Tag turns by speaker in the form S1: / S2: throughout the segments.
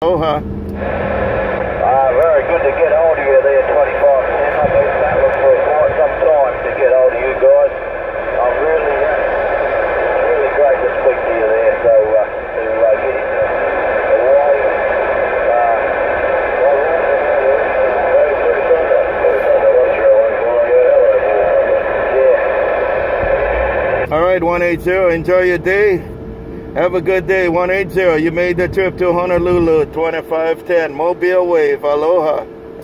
S1: Aloha.
S2: Very good to get hold of you there, 25%. I've been battling for quite some time to get hold of you guys. I'm really great to speak to you there. So to get into the way.
S1: All right, 180. Enjoy your day. Have a good day, 180. You made the trip to Honolulu, 2510, Mobile Wave, Aloha.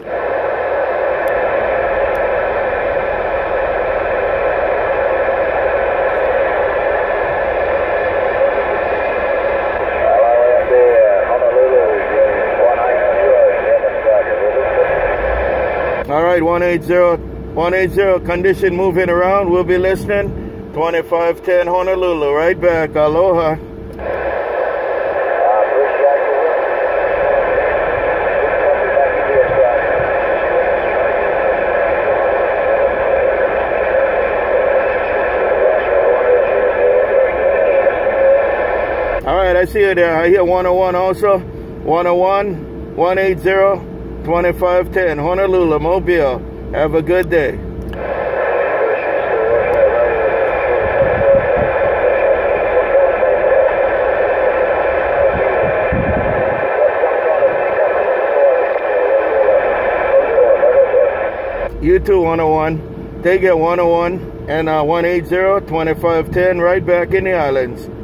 S1: All right, 180, condition moving around. We'll be listening. 2510 Honolulu, right back, Aloha. All right, I see you there. I hear 101 also. 101, 180, 2510, Honolulu, Mobile. Have a good day. You too, 101. Take it 101 and 180, 2510, right back in the islands.